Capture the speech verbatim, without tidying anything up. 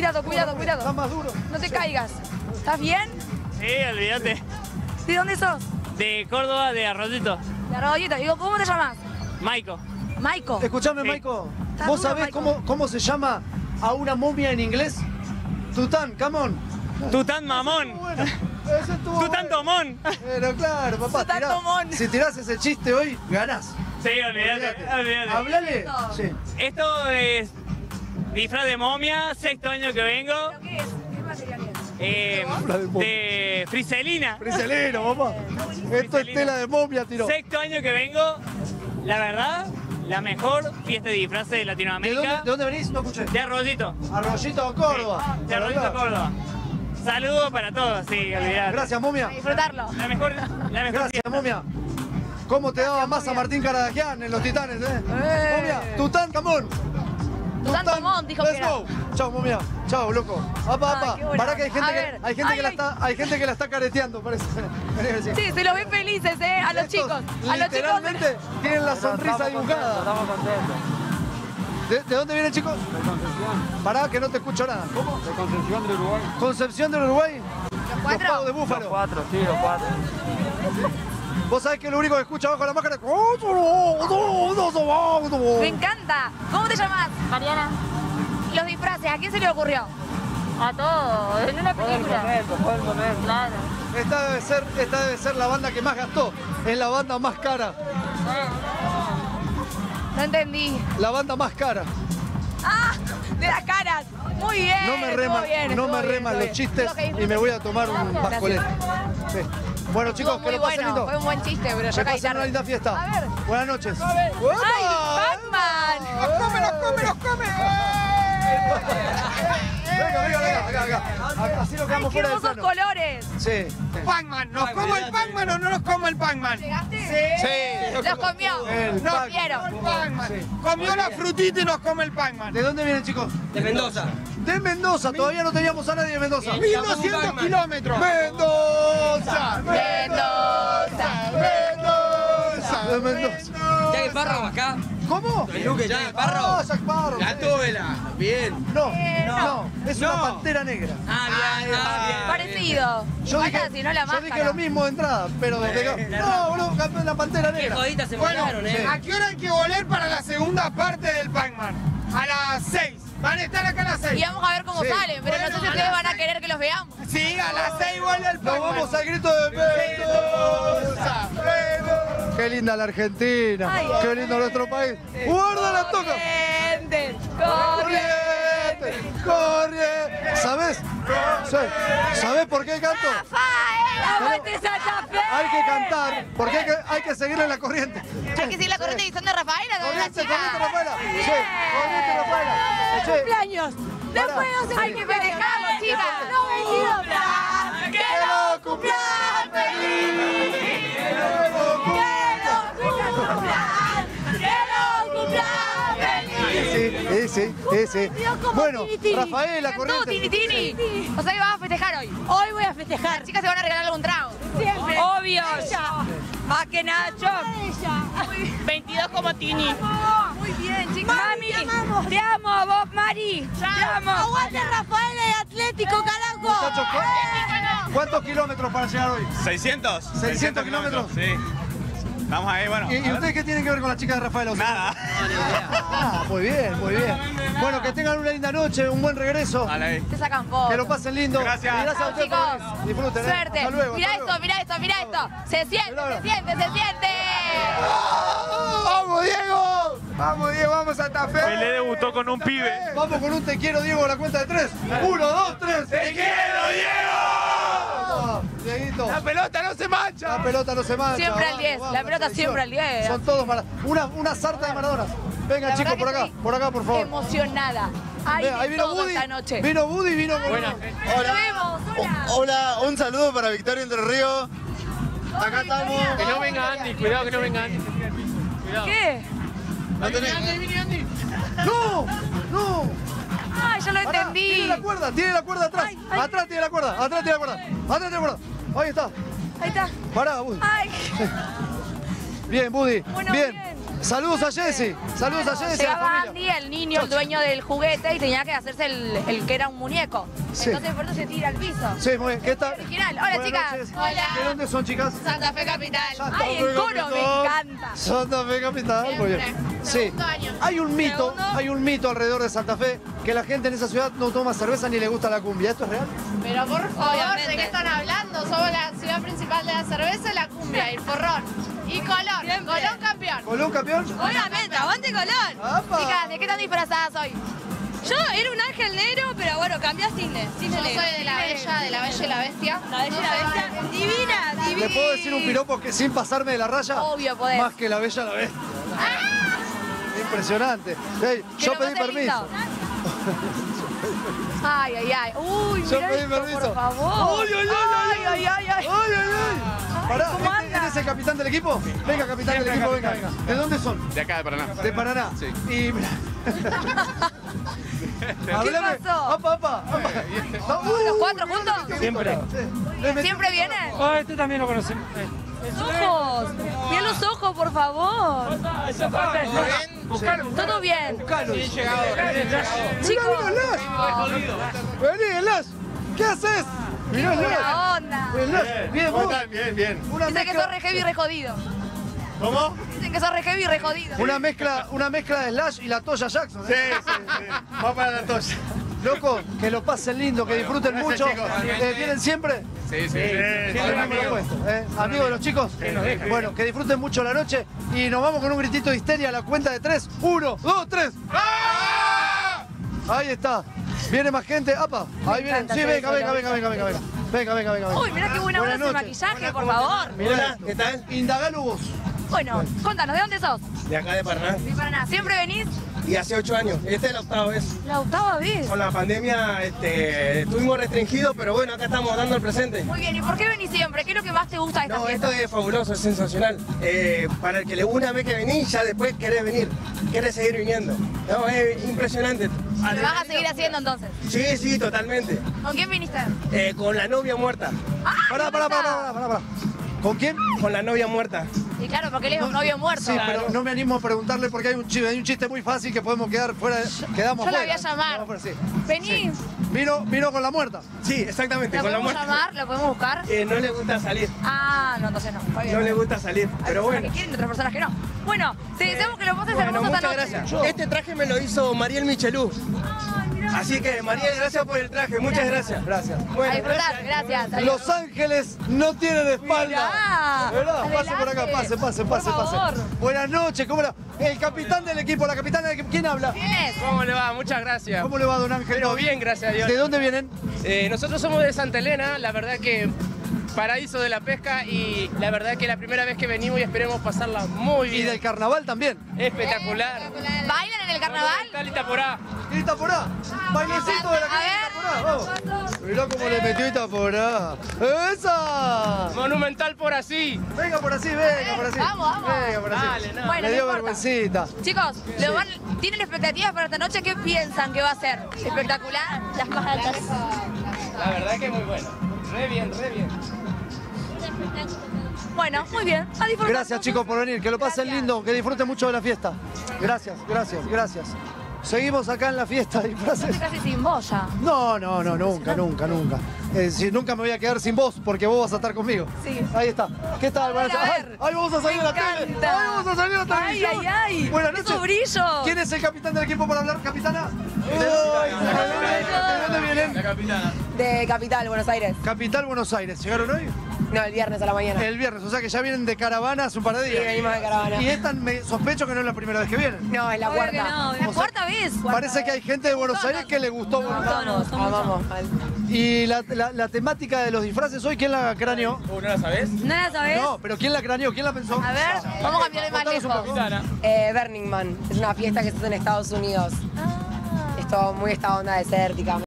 cuidado, cuidado, cuidado. Está más duro. No te caigas. ¿Estás bien? Sí, olvídate. ¿De dónde sos? De Córdoba, de Arroyito. De Arroyito. Digo, ¿cómo te llamas? Maico. Maico. Escuchame, Sí. Maico. Está ¿Vos duro, sabés Maico. cómo, cómo se llama a una momia en inglés? Tután, come on. Tután Mamón. Bueno, ese estuvo Tután bueno. Tomón. Pero claro, papá, Tután tirá. Tomón. Si tirás ese chiste hoy, ganás. Sí, olvídate. olvídate. Hablale. Sí. Esto es disfraz de momia, sexto año que vengo. ¿Pero qué es? ¿Qué material es? Eh, Habla de momia. de friselina. Friselino, papá. Esto es tela de momia, tiró. ¿De Sexto año que vengo. La verdad, la mejor fiesta de disfraces de dónde, Latinoamérica. ¿De dónde venís? No escuché. De Arroyito. Arroyito, Córdoba. De Arroyito, Córdoba. Saludos para todos, sí, olvidate. Gracias, momia. A disfrutarlo. La mejor, la mejor Gracias, fiesta. momia. ¿Cómo te daba masa Martín Caradagian en los Titanes, eh? Eh. Momia, Tután, camón. Tután Tomón dijo que let's era. go. Chao, momia. Chao, loco. Apa, Ay, apa. qué buena Pará que hay gente, onda. A que, ver. hay gente Ay, que la ay. está, hay gente que la está careteando, parece. Sí, se los ven felices, ¿eh? A los Estos chicos. A los chicos. literalmente tienen la sonrisa dibujada. Estamos contentos. ¿De, de dónde vienen, chicos? De Concepción. Pará, que no te escucho nada. ¿Cómo? De Concepción de Uruguay. ¿Concepción del Uruguay? ¿Los Los pagos cuatro? de Los búfalo. cuatro, sí, los cuatro. Vos sabés que lo único que escucha abajo de la máscara Me encanta. ¿Cómo te llamas? Mariana, Los disfraces, ¿a quién se le ocurrió? a todo, en una Fue el película. momento, fue el momento. Claro. Esta debe ser, esta debe ser la banda que más gastó. Es la banda más cara. No entendí. La banda más cara. ¡Ah! De las caras. Muy bien. No me estuvo reman, bien, no estuvo me bien, reman estuvo los bien. chistes Lo que y me voy a tomar un Gracias. bascolete. Sí. Bueno, chicos, Estuvo que muy lo pasen bueno. lindo. Fue un buen chiste, pero yo Que caí pasen una tarde. linda fiesta. A ver. Buenas noches. ¡Ay, Pac-Man! ¡Los come, los come, los come! Venga, venga, venga, acá, acá. Acá, así lo ¡Ay, quedamos qué fuera del hermosos plano. colores! Sí. Pac-Man, ¿nos como el Pac-Man o no nos como el Pac-Man? ¿Llegaste? Sí. Los comió. El No Pac- quiero. El Pac-Man. Sí. Comió la frutita y nos come el Pac-Man. ¿De dónde vienen, chicos? De Mendoza. De Mendoza. Todavía no teníamos a nadie de Mendoza. mil doscientos kilómetros. Mendoza. Mendoza. Mendoza. De Mendoza. Jack Sparrow acá. ¿Cómo? El Luke Jack Sparrow. Ah, Jack Sparrow. Gatúbela. Bien. No, Eh, no, es una No. pantera negra. Ah, bien, ah, bien. Parecido. Yo Falta, dije, si no la yo dije máscara. lo mismo de entrada, pero de- no, boludo, campeón la pantera Qué negra. joditas se Bueno, volaron, eh. ¿a qué hora hay que volver para la segunda parte del Pac-Man? A las seis. Van a estar acá a las Y seis. vamos a ver cómo Sí. salen, pero no sé si ustedes van a querer que los veamos. Sí, a las seis vuelve el Nos Pac-Man. vamos al grito de Mendoza. Mendoza. Qué linda la Argentina, Ay, qué ay, lindo nuestro país. Guarda la toca. Corrientes, corrientes. Corriente, corriente. ¿Sabes? Sí. ¿Sabes por qué canto? Rafael, aguante Santa Fe. Hay que cantar, porque hay que, hay que seguirle la corriente. Hay que seguir la corriente y son de Rafaela, de la Corriente, chica. corriente, Rafaela. Sí, corriente, Rafaela. Sí. Cumpleaños. Pará. Después hay que festejarlo, chicas. No me Que lo cumpla feliz. Que lo cumpla. Sí, sí, sí, sí. Bueno, Rafaela, corriente. Tini, Tini. O sea que vas a festejar hoy. Hoy voy a festejar. Las chicas se van a regalar algún trago. Siempre. Obvio. Más que nada yo. veintidós como Tini. Muy bien, chicas. Mami, te amo, vos, Mari. Te amo. Aguante Rafaela y Atlético, carajo. Muchachos, ¿cu- ¿cuántos kilómetros para llegar hoy? ¿seiscientos? ¿seiscientos kilómetros? Sí. Vamos ahí, bueno. ¿Y, a y ver. ustedes qué tienen que ver con la chica de Rafaela? Nada. Ah, muy bien, muy bien. Bueno, que tengan una linda noche, un buen regreso. Dale ahí. Te sacan fotos. Que lo pasen lindo. Gracias. Y gracias a Chao, ustedes chicos. por venir. Disfruten, ¿eh? Suerte. Hasta luego. Mirá hasta esto, luego. mirá esto, mirá esto. Se siente, Mirá, se siente, se siente. ¡Vamos, Diego! ¡Vamos, Diego! ¡Vamos a Santa Fe! Pelé debutó con un pibe. Vamos con un te quiero, Diego, a la cuenta de tres. Uno, dos, tres. ¡Te quiero, Diego! Dieguito. ¡La pelota no se mancha! La pelota no se mancha. Siempre al vamos, diez, vamos, la pelota tradición. siempre al diez. Son todos para una, una sarta de Maradonas. Venga, La chicos, verdad por que acá, estoy por acá, por favor. Emocionada. Hay Vea, de ahí vino todo Buddy. esta noche. Vino Buddy, vino con Nos vemos, hola. Hola, un saludo para Victoria Entre Ríos. Acá estamos. Que no venga Andy, cuidado que no venga Andy. ¿Qué? No tenés- ¡No! ¡No! Ay, ya lo Pará, entendí. Tiene la cuerda, tiene la cuerda atrás. Ay, ay. Atrás tiene la cuerda, atrás tiene la cuerda. Atrás tiene la cuerda. Ahí está. Ahí está. Pará, Buddy. Ay. Bien, Buddy. Bueno, bien. bien. Saludos a Jessy. Saludos a Jessy. Llegaba Andy, el niño, el dueño del juguete, y tenía que hacerse el, el que era un muñeco. Sí. Entonces por eso se tira al piso. Sí, muy bien. ¿Qué tal? Original. Hola, Buenas chicas. noches. Hola. ¿De dónde son, chicas? Santa Fe Capital. Santa Ay, Fe el coro me Capital. encanta. Santa Fe Capital, muy bien. Siempre. Sí. Segundo año. Hay un mito, Segundo. hay un mito alrededor de Santa Fe que la gente en esa ciudad no toma cerveza ni le gusta la cumbia. ¿Esto es real? Pero por favor, Obviamente. ¿de qué están hablando? Somos la ciudad principal de la cerveza, la cumbia, el porrón. Y Colón, Siempre. Colón campeón. ¿Colón campeón? Obviamente, aguante Colón. ¡Apa! Chicas, ¿de qué están disfrazadas hoy? Yo era un ángel negro, pero bueno, cambié a cisne. Yo Cisne soy negro. de la Bella, de la Bella y la Bestia. La bella y la bestia. Divina, divina. ¿Le puedo decir un piropo que sin pasarme de la raya? Obvio, podés. Más que la bella la bestia. Impresionante. Ey, Que yo lo pedí pase permiso. lindo. Ay, ay, ay. Uy, Yo mirá pedí esto, permiso. por favor. ¡Ay, ay, ay, ay, ay, ay, ay. ¡Ay, ay, ay! Pará, ¿cómo ¿este- anda? ¿eres el capitán del equipo? Venga, capitán del equipo, venga, venga. ¿De dónde son? De acá, de Paraná. De Paraná. Sí. Y mira. Háblame. pasó? ¡Apa, apa! apa. ¿Los cuatro juntos? Siempre. ¿Siempre vienen? Oh, este también lo conocemos. Los ojos. Miren los ojos, por favor. Todo bien. Buscalo. Chicos, Vení, Elas. ¿Qué haces? Mirá, buena Elas. onda. Elas, bien, ¿Cómo vos. están? Bien, bien. Una Dicen que mezcla, sos re heavy y re jodido. ¿Cómo? Dicen que sos re heavy y re jodido. una mezcla, una mezcla de Slash y la Toya Jackson. Sí, ¿eh? sí, sí. Vamos para la toalla. Loco, que lo pasen lindo, que disfruten Gracias, mucho. chicos. Eh, ¿Vienen siempre? Sí, sí. Siempre Son me lo amigos. puesto, ¿eh? Amigos de los chicos. Bueno, que disfruten mucho la noche y nos vamos con un gritito de histeria a la cuenta de tres. Uno, dos, tres. ¡Ah! Ahí está. Viene más gente. ¡Apa! Ahí vienen. encanta Sí, hacer venga, eso, venga, lo venga, venga, venga, venga. Venga, venga, venga. Uy, mirá qué buena onda ese noches. maquillaje, por favor. Mirá, ¿qué tal? Indagalo vos. Bueno, contanos, ¿de dónde sos? De acá de Paraná. De Paraná. ¿Siempre venís? Y hace ocho años. Esta es la octava vez. La octava vez. Con la pandemia este, estuvimos restringidos, pero bueno, acá estamos dando el presente. Muy bien, ¿y por qué venís siempre? ¿Qué es lo que más te gusta de esta No, fiesta? esto es fabuloso, es sensacional. Eh, para el que le una vez que venís, ya después querés venir, querés seguir viniendo. No, es impresionante. ¿Lo vas a seguir haciendo entonces? Sí, sí, totalmente. ¿Con quién viniste? Eh, con la novia muerta. ¡Ah! Pará, ¿dónde pará, está? pará, pará, pará. ¿Con quién? Con la novia muerta. Y claro, porque él es un novio muerto. Sí, pero no me animo a preguntarle porque hay un chiste, hay un chiste muy fácil que podemos quedar fuera, de, quedamos Yo la fuera. voy a llamar. Quedamos fuera, sí. Vení. Vino, vino con la muerta. Sí, exactamente, ¿Lo con la podemos muerta. llamar? ¿Lo podemos buscar? Eh, no le gusta salir, Ah, no, entonces no. Está bien. no le gusta salir, Hay pero personas bueno. que quieren y otras personas que no. Bueno, te deseamos que lo pases Bueno, hermoso esta muchas noche. gracias. Este traje me lo hizo Mariel Michelú. Así que, Mariel, gracias por el traje, muchas gracias. Gracias. A Bueno, disfrutar, gracias. Los Ángeles no tienen espalda. Mirá, ¿Verdad? Pase por acá, adelante. pase, pase, pase, Por pase. favor. Buenas noches, ¿cómo la... El capitán del equipo, la capitana del equipo. ¿Quién habla? ¿Quién es? ¿Cómo le va? Muchas gracias. ¿Cómo le va, don Ángel? Pero bien, gracias a Dios. ¿De dónde vienen? Eh, nosotros somos de Santa Elena, la verdad que paraíso de la pesca y la verdad que la primera vez que venimos y esperemos pasarla muy Y bien. del carnaval también. Espectacular. ¿Bailan en el carnaval? Tal Itaporá. Itaporá. Bailecito de la A ver. Itaporá. Vamos. Mirá cómo le metió Itaporá. ¡Esa! Monumental por así. Venga por así, venga por así. Vamos, vamos. Venga por así. Dale, no. Bueno, Me no dio importa. vergüencita. Chicos, ¿lo van- ¿tienen expectativas para esta noche? ¿Qué piensan que va a ser? ¿Espectacular? Las más altas. La verdad que muy bueno. Re bien, re bien. Bueno, muy bien. A disfrutar. Gracias, chicos, por venir. Que lo pasen Gracias. lindo, que disfruten mucho de la fiesta. Gracias, gracias, gracias. Seguimos acá en la fiesta de disfraces. Casi sin boya. No, no, no, nunca, nunca, nunca. Eh, si, nunca me voy a quedar sin vos porque vos vas a estar conmigo. Sí. Ahí está. ¿Qué tal? Buenas A ver, a noches. ver. Ay, ay, vamos a salir a la Me tele. encanta. Ay, vamos a salir a la Ay, televisión. ay, ay. Buenas noches. Esos brillos. ¿Quién es el capitán del equipo para hablar, capitana? Ay, ¿De dónde vienen? capitana. De Capital, Buenos Aires. Capital Buenos Aires. ¿Llegaron hoy? No, el viernes a la mañana. El viernes, o sea que ya vienen de caravana hace un par de días. Sí, venimos de caravana. Y esta me sospecho que no es la primera vez que vienen. No, es la Obvio que cuarta. no. La cuarta vez. Parece que hay gente de Buenos Aires que le gustó. Amamos, amamos. mal. Y la, la- la temática de los disfraces hoy, ¿quién la craneó? ¿Vos no la sabés? ¿No la sabés? No, pero ¿quién la craneó? ¿Quién la pensó? A ver, vamos a cambiarle más Contanos un lejos. poco. Eh, Burning Man. Es una fiesta que se hace en Estados Unidos. Ah. Es todo muy esta onda desértica.